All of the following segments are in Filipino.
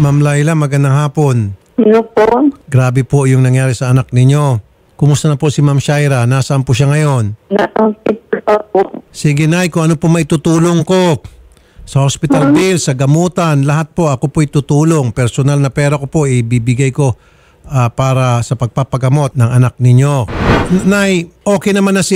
Ma'am Laila, magandang hapon. Ano po? Grabe po yung nangyari sa anak ninyo. Kumusta na po si Ma'am Shaira? Nasaan po siya ngayon? Na-hospital po. Sige, Nay, kung ano po may tutulong ko. Sa hospital bill, sa gamutan, lahat po ako po itutulong. Personal na pera ko po ibibigay ko para sa pagpapagamot ng anak ninyo. Nay, okay naman na si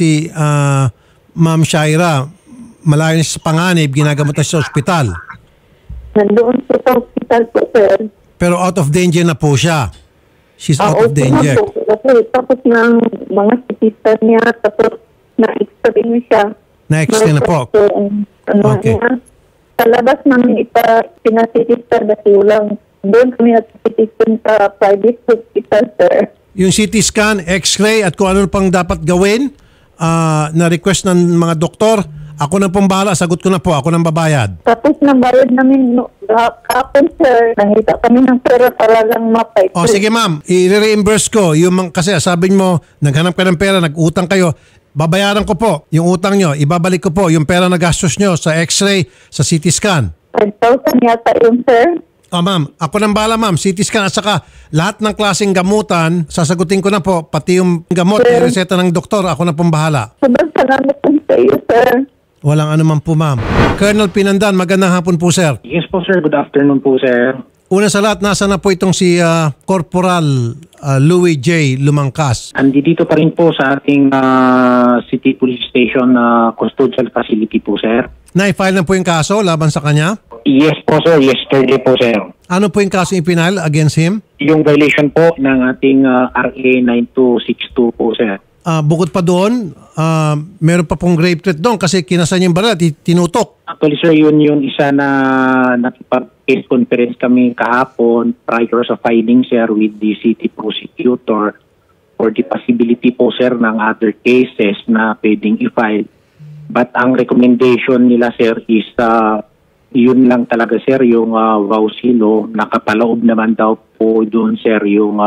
Ma'am Shaira. Malayo na siya sa panganib, ginagamot na siya sa ospital. Nandoon po sa hospital po, sir. Pero out of danger na po siya. She's out of danger. Po. Kasi tapos ng mga sister niya, tapos na-extray niya siya. Na-extend na po. Okay. Niya. Sa labas namin pinasitister kasi walang doon kami nagsitister sa private hospital, sir. Yung CT scan, X-ray at kung ano pang dapat gawin na request ng mga doktor, ako na pong bahala, sagot ko na po, ako nang babayad. Tapos nabayad namin kapon, sir. Nangita kami ng pera para lang mapay. O sige ma'am, i-reimburse ko. Kasi sabi mo, naghanap ka ng pera, nag-utang kayo, babayaran ko po yung utang nyo, ibabalik ko po yung pera na gastos nyo sa X-ray, sa CT scan. 5,000 yata yun, sir. Ma'am, ako nang bahala ma'am, CT scan at saka lahat ng klaseng gamutan, sasagutin ko na po, pati yung gamot, reseta ng doktor, ako na pong bahala. Sobrang salamat po sa iyo, sir. Walang anuman po ma'am. Colonel Pinandan, magandang hapon po sir. Yes po sir, good afternoon po sir. Una sa lahat, nasa na po itong si Corporal Louis J. Lumangkas? Andito pa rin po sa ating City Police Station custodial facility po sir. Na-file na po yung kaso laban sa kanya? Yes po sir, yesterday po sir. Ano po yung kaso ipinal against him? Yung violation po ng ating RA 9262 po sir. Bukod pa doon, meron pa pong grave threat doon kasi kinasan yung baril at tinutok. Actually sir, yun yung isa na nakipag-case conference kami kahapon prior sa filing sir with the city prosecutor for the possibility po sir ng other cases na pwedeng i-file. But ang recommendation nila sir is yun lang talaga sir, yung Vausilo, nakapaloob naman daw po doon sir yung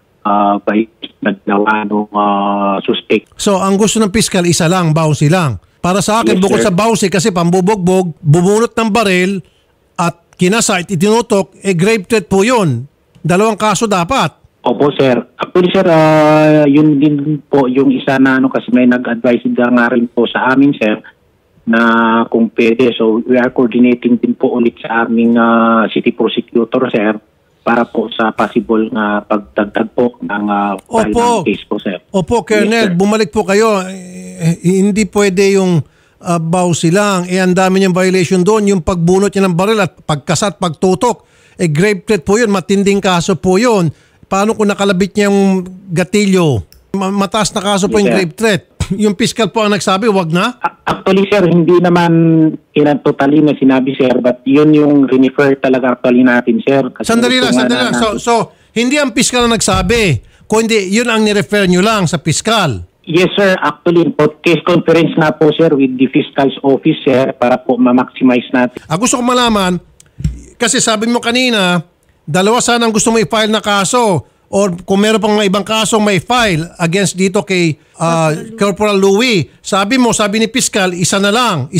by nagnawa ng suspect. So, ang gusto ng piskal, isa lang, bawsi lang. Para sa akin, Yes, bukod sir. sa bawsi, kasi pambubogbog, bumunot ng baril at kinasa at itinutok, grave threat po yun. Dalawang kaso dapat. Opo, sir. Actually, sir, yun din po yung isa na kasi may nag-advise nga rin po sa amin, sir, na kung pwede. So, we are coordinating din po ulit sa aming city prosecutor, sir, para po sa possible na pagdagdag po ng file ng case po, sir. Opo, Colonel, Yes, bumalik po kayo. Hindi pwede yung bawsi lang. Ang dami niyang violation doon. Yung pagbunot niya ng baril at pagkasat, pagtutok. Grave threat po yun. Matinding kaso po yun. Paano kung nakalabit niya yung gatilyo? Mataas na kaso po yung grave threat. Yung fiscal po ang nagsabi, wag na? Actually, sir, hindi naman totally na sinabi, sir, but yun yung refer talaga actually natin, sir. Kasi Sandali lang. So, hindi ang fiscal ang nagsabi, kundi yun ang nirefer nyo lang sa fiscal. Yes, sir. Actually, case conference na po, sir, with the fiscal's office, sir, para po ma-maximize natin. Gusto ko malaman, kasi sabi mo kanina, dalawa sana ang gusto mo i-file na kaso. Or kung meron pang mga ibang kasong may file against dito kay Corporal Louis, sabi ni Piskal, isa lang.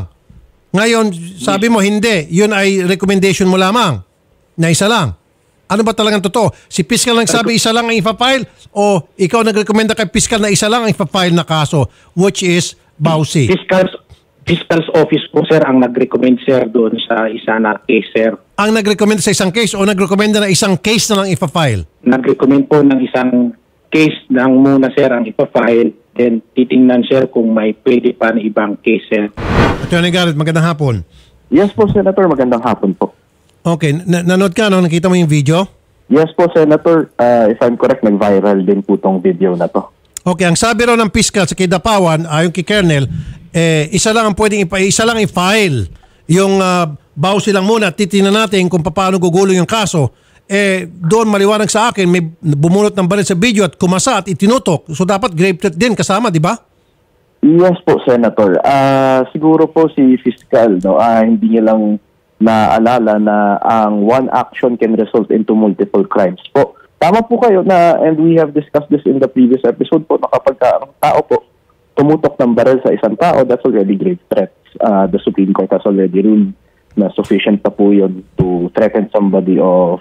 Ngayon, sabi mo hindi. Yun ay recommendation mo lamang na isa lang. Ano ba talagang totoo? Si Piskal lang sabi isa lang ang ipa-file o ikaw nag-recommenda kay Piskal na isa lang ang ipa-file na kaso, which is Bausi? Fiscal's office po, sir, ang nag-recommend, sir, doon sa isa na case, sir. Ang nag-recommend sa isang case o nag-recommend na isang case na lang ipa-file? Nag-recommend po ng isang case lang muna, sir, ang ipa-file. Then titingnan, sir, kung may pwede pa na ibang case, sir. Attorney Garrett, magandang hapon. Yes po, Senator. Magandang hapon po. Okay, nanood ka, no? Nakita mo yung video? Yes po, Senator. If I'm correct, nag-viral din po tong video na to. Okay, ang sabi raw ng fiscal sa Kidapawan, ayon kay Colonel, isa lang ang pwedeng i-file. Yung bawsi lang muna, titingnan natin kung paano gugulong yung kaso. Doon maliwanag sa akin, may bumunot ng baril sa video at kumasa at itinutok. So dapat grave threat din kasama, di ba? Yes po, Senator. Siguro po si Fiscal, no, hindi niya lang naalala na ang one action can result into multiple crimes po. Tama po kayo na, and we have discussed this in the previous episode po, na kapag ang tao po tumutok ng baril sa isang tao, that's already grave threats. The Supreme Court has already ruled na sufficient pa po yun to threaten somebody of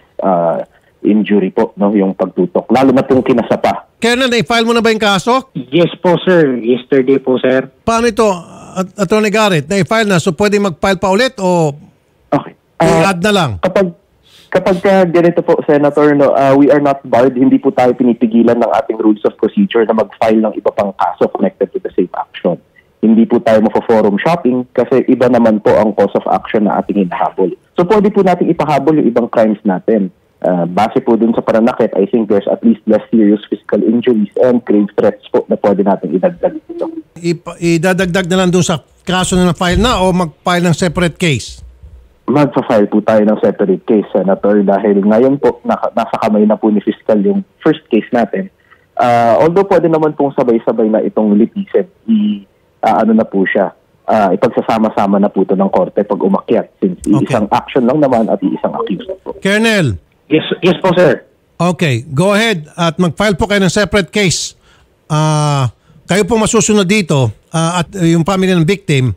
injury po, no, yung pagtutok. Lalo na pong kinasapa. Colonel, na-file mo na ba yung kaso? Yes po, sir. Yesterday po, sir. Paano ito, Attorney Garrett? Na-file na, so pwede mag-file pa ulit o Okay. i-add na lang? Kapag ganito po, Senator, no, we are not barred. Hindi po tayo pinipigilan ng ating rules of procedure na mag-file ng iba pang kaso connected to the same action. Hindi po tayo mafo-forum shopping kasi iba naman po ang cause of action na ating hinahabol. So pwede po natin ipahabol yung ibang crimes natin. Base po dun sa pananakit, I think there's at least less serious physical injuries and grave threats po na pwede natin idagdag dito. Idadagdag na lang dun sa kaso na file na o mag-file ng separate case? Magpa-file po tayo ng separate case, Senator, dahil ngayon po nasa kamay na po ni Fiscal yung first case natin. Although pwede naman pong sabay-sabay na itong litisin, ano na po siya, ipagsasama-sama na po ito ng korte pag umakyat since isang action lang naman at isang accused po. Colonel. Yes po, sir. Okay, go ahead at mag-file po kayo ng separate case. Kayo po masusunod dito at yung family ng victim,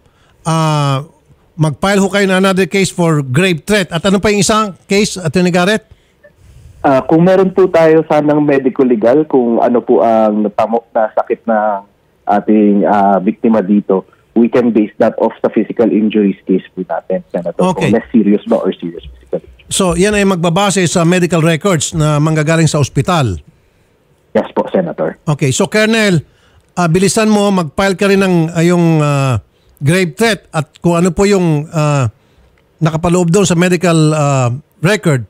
mag-file ho kayo ng another case for grave threat. At ano pa yung isang case, Attorney Garrett? Kung meron po tayo sanang medico-legal, kung ano po ang natamok na sakit na ating biktima dito, we can base that off sa physical injuries case po natin, Senator. Okay. Kung less serious ba or serious physical injuries. So, yan ay magbabase sa medical records na manggagaling sa ospital. Yes po, Senator. Okay, so Colonel, bilisan mo, mag-file ka rin ng yung grave threat at kung ano po yung nakapaloob doon sa medical record,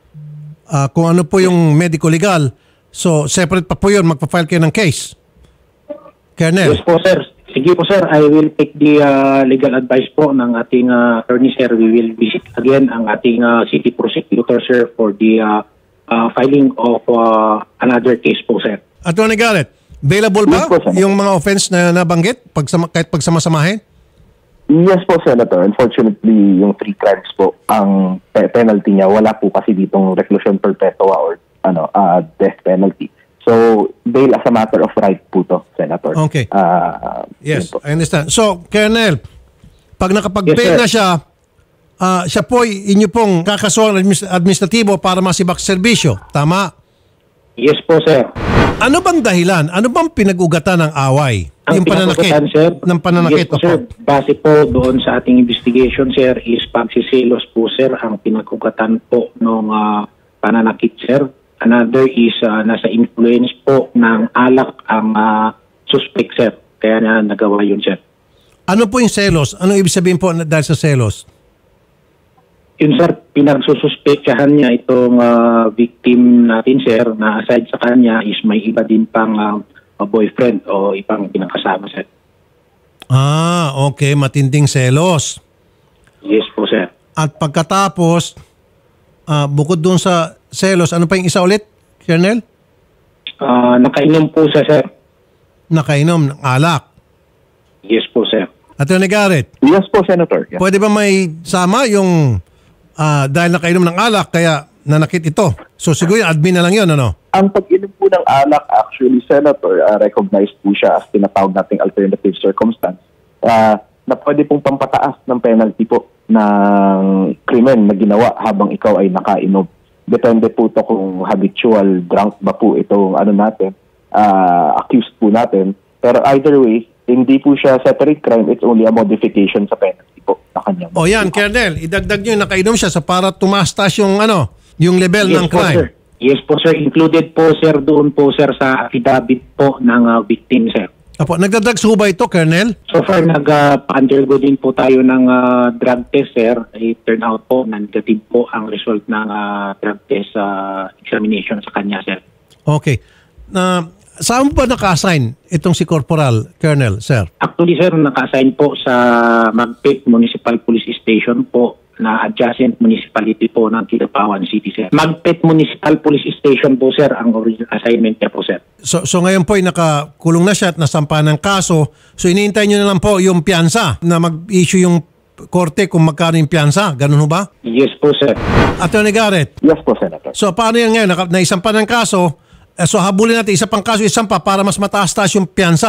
kung ano po yung medico-legal. So, separate pa po yun, magpa-file kayo ng case. Colonel. Yes po, sir. Sige po, sir. I will take the legal advice po ng ating attorney, sir. We will visit again ang ating city prosecutor, sir, for the filing of another case po, sir. Attorney Garrett, available ba yes, po, yung mga offense na nabanggit kahit pagsama-samahin? Yes po, Senator. Unfortunately, yung 3 crimes po, ang penalty niya, wala po kasi ditong reclusion perpetua or death penalty. So, bail as a matter of right po to, Senator. Okay. Yes, I understand. So, Colonel, pag nakapag-bail na siya, siya po inyo pong kakasuhan administratibo para masibak serbisyo. Tama? Yes po, sir. Ano bang dahilan? Ano bang pinag-ugatan ng away? Ang yung pananakit? Sir, ng pananakit? Yes po, sir. Base po doon sa ating investigation, sir, is pagsisilos po, sir, ang pinag-ugatan po ng pananakit, sir. Another is nasa influence po ng alak ang suspect, sir. Kaya na nagawa yun, sir. Ano po yung selos? Ano ibig sabihin po dahil sa selos? Yun, sir, pinagsususpektahan niya itong victim natin, sir, na aside sa kanya is may iba din pang boyfriend o ibang pinakasama, sir. Okay. Matinding selos. Yes po, sir. At pagkatapos, bukod doon sa selos, ano pa yung isa ulit, Colonel? Nakainom po siya, sir. Nakainom ng alak? Yes po, sir. Attorney Garrett? Yes po, Senator. Yes. Pwede ba may sama yung dahil nakainom ng alak kaya nanakit ito? So siguro yung admin na lang yun, ano? Ang pag-inom po ng alak, actually, Senator, recognized po siya as tinatawag nating alternative circumstance na pwede pong pampataas ng penalty po ng krimen na ginawa habang ikaw ay nakainom. Depende po ito kung habitual drunk ba po itong accused po natin. Pero either way, hindi po siya separate crime, it's only a modification sa penalty po na kanyang. O yan, Colonel, idagdag nyo yung nakainom siya para tumastas yung yung level ng crime. Sir. Yes po, sir. Included po, sir, doon po, sir, sa affidavit po ng victim, sir. Apo, nagdadrugs ho ba ito, Colonel? So far, nag-undergo din po tayo ng drug test, sir. It turned out po na negative po ang result ng drug test examination sa kanya, sir. Okay. Saan mo ba naka-assign itong si Corporal, Colonel, sir? Actually, sir, naka-assign po sa Magpet Municipal Police Station po na adjacent municipality po ng Kidapawan City, sir. Magpet Municipal Police Station po, sir, ang original assignment niya po, sir. So ngayon po ay nakakulong na siya at nasampahan ng kaso. So iniintay nyo na lang po yung piyansa na mag-issue yung korte kung magkano yung piyansa. Ganun ho ba? Yes po, sir. Attorney Garrett? Yes po, Senator. So paano yan ngayon? Naisampa ng kaso, so habulin natin isa pang kaso, isang pa para mas mataas-taas yung piyansa.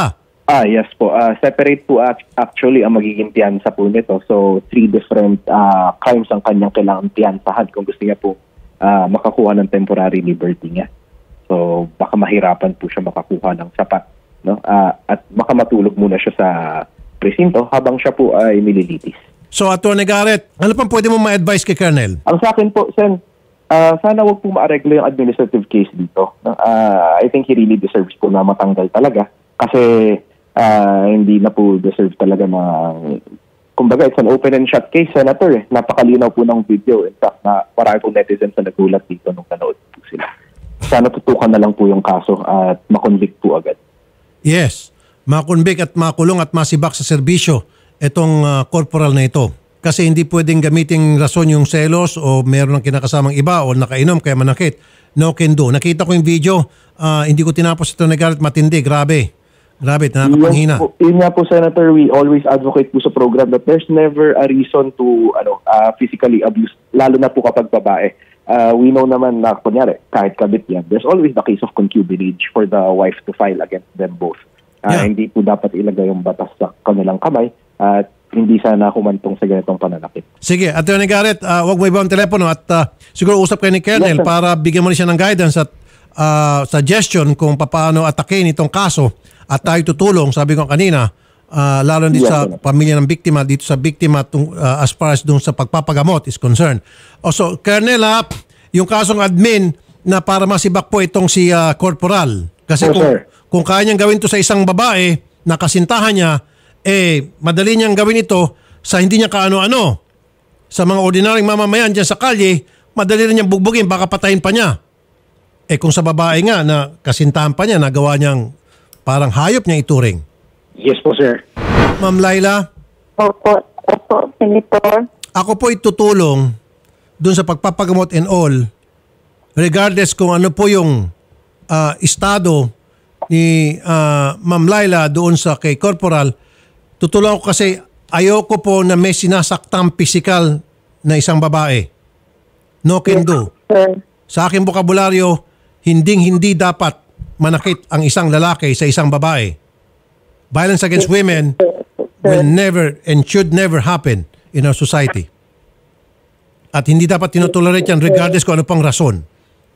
Yes po. Separate po actually ang magiging piyansa po nito. So, 3 different crimes ang kanyang kailangan piyansahan kung gusto niya po makakuha ng temporary liberty niya. So, baka mahirapan po siya makakuha ng sapat. No? At baka matulog muna siya sa presinto habang siya po ay nililitis. So, Atty. Garrett, ano pang pwede mo ma-advise kay Colonel? Ang sa akin po, Sen, sana wag po maareglo yung administrative case dito. No? I think he really deserves po na matanggal talaga. Kasi hindi na po deserve talaga na, kumbaga, it's an open and shut case, Senator. Napakalinaw po ng video. In fact, na marami po netizens na nagulat dito nung nanood po sila. Sana tutukan na lang po yung kaso at makonvict po agad. Yes, makonvict at makulong at masibak sa serbisyo itong corporal na ito. Kasi hindi pwedeng gamitin rason yung selos o meron ng kinakasamang iba o nakainom kaya manakit. No can do. Nakita ko yung video, hindi ko tinapos ito na Garrett, matindi, grabe. Grabe, nakakapanghina. Yun nga po, Senator, we always advocate po sa program that there's never a reason to physically abuse, lalo na po kapag babae. We know naman na, kunyari, kahit kabit yan, there's always the case of concubinage for the wife to file against them both. Hindi po dapat ilagay yung batas sa kanilang kamay at hindi sana humantong sa ganitong pananakit. Sige, Atty. Garrett, wag mo ibang telepono at siguro usap kayo ni Colonel para bigyan mo rin siya ng guidance at suggestion kung paano atakin itong kaso at tayo tutulong, sabi ko kanina, lalo din sa pamilya ng biktima, dito sa biktima as far as dun sa pagpapagamot is concerned. Also, Colonel, yung kasong admin na para masibak po itong si Corporal. Kasi kung kaya niyang gawin to sa isang babae na kasintahan niya, madali niyang gawin ito sa hindi niya kaano-ano. Sa mga ordinaryong mamamayan dyan sa kalye, madali rin niyang bugbugin, baka patayin pa niya. Kung sa babae nga na kasintahan pa niya, nagawa niyang parang hayop niya ituring. Yes po, sir. Ma'am Laila? Opo, Senator. Ako po itutulong dun sa pagpapagamot and all, regardless kung ano po yung estado ni Ma'am Laila doon sa kay Corporal. Tutulong ako kasi ayoko po na may sinasaktang physical na isang babae. No can do. Sa aking bokabularyo, hindi dapat manakit ang isang lalaki sa isang babae. Violence against women will never and should never happen in our society. At hindi dapat tinotolerate yan regardless kung ano pang rason.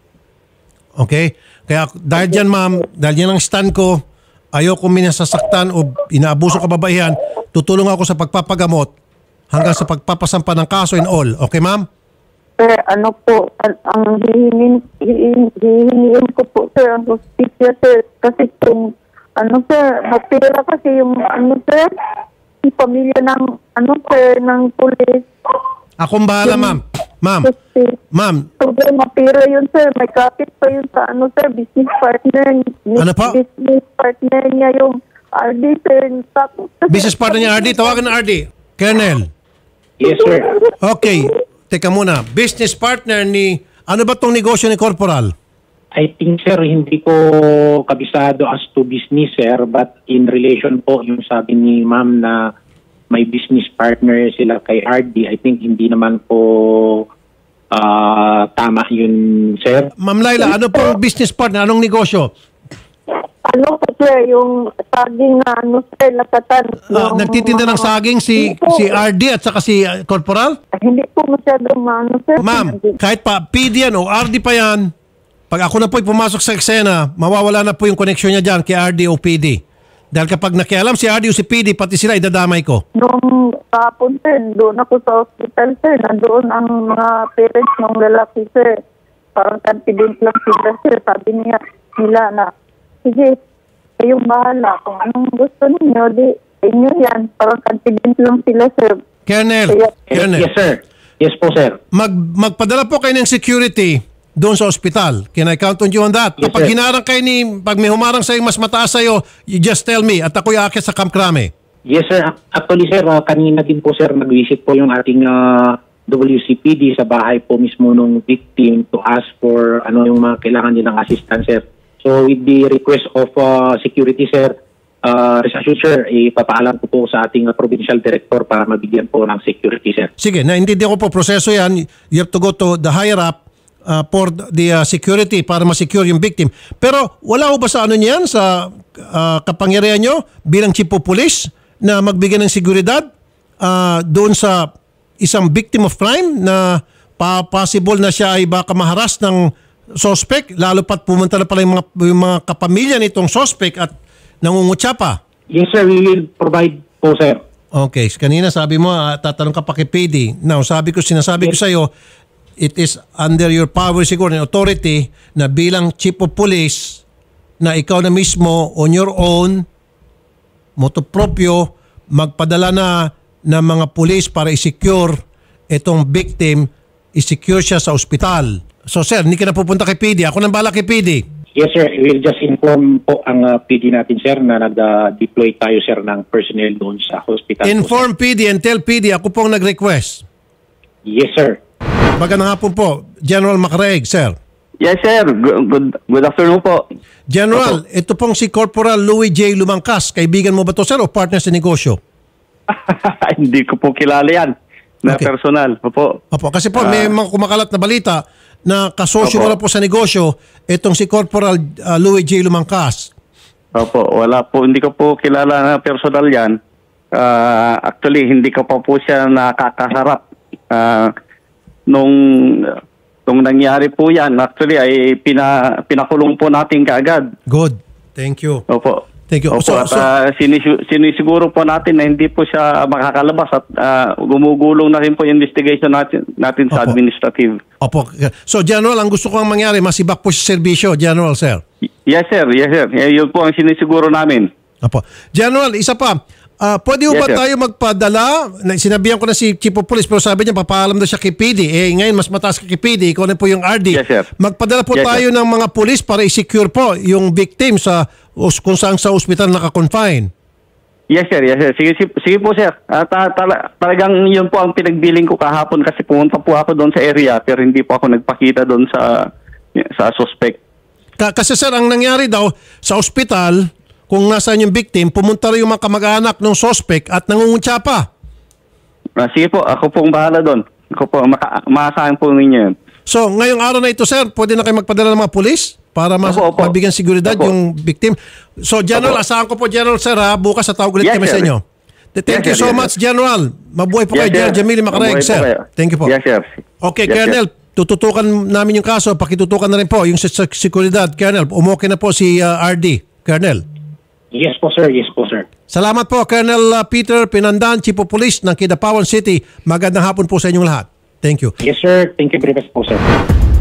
Okay? Kaya dahil dyan, ma'am, dahil yan ang stand ko, ayoko minasasaktan o inaabuso kababaihan, tutulong ako sa pagpapagamot hanggang sa pagpapasampa ng kaso and all. Okay, ma'am? Sir, ano po, ang hihingin ko po, sir, ang justisya, sir. Kasi kung, sir, napira kasi yung, sir, yung pamilya ng, sir, ng pulis. Akong bahala, ma'am. Ma'am. Sobrang mapira yun, sir. May kapit pa yun sa, sir, business partner. Ano pa? Business partner niya yung RD, sir. Business partner niya, RD. Tawagan na RD. Colonel. Yes, sir. Okay. Teka muna. Business partner ni... Ano ba tong negosyo ni Corporal? I think, sir, hindi ko kabisado as to business, sir. But in relation po, yung sabi ni ma'am na may business partner sila kay RD, I think hindi naman po tama yun, sir. Ma'am Laila, ano pong business partner? Anong negosyo? Sir, yung saging na, sir, lakatan. Nagtitinda ng saging si RD at saka si Corporal? Hindi po masyadong sir. Ma'am, kahit pa PD yan o RD pa yan, pag ako na po'y pumasok sa eksena, mawawala na po yung connection niya dyan kay RD o PD. Dahil kapag nakialam si RD o si PD, pati sila idadamay ko. Noong kapon, sir, doon ako sa hospital, sir. Nandoon ang mga parents ng lalaki, sir. Parang confident lang sila, sir. Sabi nila na, sige, kayong bahala. Kung anong gusto ninyo, di inyo yan. Parang confident lang sila, sir. Colonel. Yes, sir. Yes po, sir. Magpadala po kayo ng security doon sa ospital. Can I count on you on that? Yes, Kapag sir. hinarang kayo pag may humarang sa'yo mas mataas sa'yo, you just tell me at ako'y aakyat sa Camp Crame. Yes, sir. Actually, sir, kanina din po, sir, nag-visit po yung ating WCPD sa bahay po mismo nung victim to ask for yung mga kailangan nilang assistance, sir. So, with the request of security, sir, sir, ipapaalam ko po sa ating provincial director para mabigyan po ng security, sir. Sige, naintindihan ko po proseso yan. You have to go to the higher up for the security para ma-secure yung victim. Pero wala ho ba sa ano niyan sa kapangyarihan nyo bilang chief of police na magbigay ng seguridad doon sa isang victim of crime na possible na siya ay baka maharas ng suspect, lalo pat pumunta na pala yung mga kapamilya nitong suspect at nangungutya pa? Yes, sir. We will provide po, sir. Okay. Kanina sabi mo, tatanong ka pa kay PD. Now, sinasabi ko sa iyo, it is under your power siguro and authority na bilang chief of police na ikaw na mismo on your own, motu proprio, magpadala na ng mga police para i-secure itong victim, i-secure siya sa ospital. So sir, hindi ka na pupunta kay PD. Ako nang bala kay PD. Yes, sir. We'll just inform po ang PD natin, sir, na nag-deploy tayo, sir, ng personnel doon sa hospital. Inform PD and tell PD ako pong nag-request. Yes, sir. Magandang hapon po, General Macraig, sir. Yes, sir. Good afternoon po. General, ito pong si Corporal Louie J. Lumangkas. Kaibigan mo ba to, sir, o partner sa negosyo? Hindi ko po kilala yan na personal. Opo. Kasi po may mga kumakalat na balita na kasosyo mo na po sa negosyo itong si Corporal Louie J. Lumangkas. Opo. Wala po. Hindi ko po kilala na personal yan. Actually, hindi ko pa po siya nakakaharap. Nung nangyari po yan, actually ay pinakulong po natin kaagad. Good. Thank you. Opo. Thank you. Opo, sinisiguro po natin na hindi po siya makakalabas at gumugulong na rin po yung investigation natin sa administrative. Opo. So General, ang gusto ko ang mangyari, masibak po sa serbisyo, General, sir. Yes, sir. Yes, sir. Yun po ang sinisiguro namin. Opo. General, isa pa. Pwede ba tayo magpadala? Sinabihan ko na si Chief of Police pero sabi niya papaalam daw siya kay PD. Ngayon mas mataas ka kay PD. Ikaw na po yung RD. Yes, sir. Magpadala po tayo ng mga police para i-secure po yung victim sa kung saan sa ospital naka-confine. Yes, sir. Yes, sir. Sige po, sir. Talagang yun po ang pinagbiling ko kahapon kasi pumunta po ako doon sa area pero hindi po ako nagpakita doon sa suspect. Kasi sir, ang nangyari daw sa ospital, kung nasaan yung victim, pumunta rin yung mga kamag-anak ng suspect at nangungutya pa. Sige po, ako pong bahala doon. Ako po, maasahan po ninyo yun. So, ngayong araw na ito, sir, pwede na kayo magpadala ng mga pulis para mabigyan seguridad yung victim. So, General, asahan ko po, General, sir, bukas sa tawag ulit kami sa inyo. Thank you so much, General. Mabuhay po kayo, General Jamili Macraig, sir. Thank you po. Yes, sir. Okay, Colonel, tututukan namin yung kaso, pakitutukan na rin po yung seguridad. Colonel, umokay na po si RD. Colonel. Yes po, sir. Yes po, sir. Salamat po, Colonel Peter Pinandan, Chief of Police ng Kidapawan City. Magandang hapon po sa inyong lahat. Thank you. Yes, sir. Thank you very much po, sir.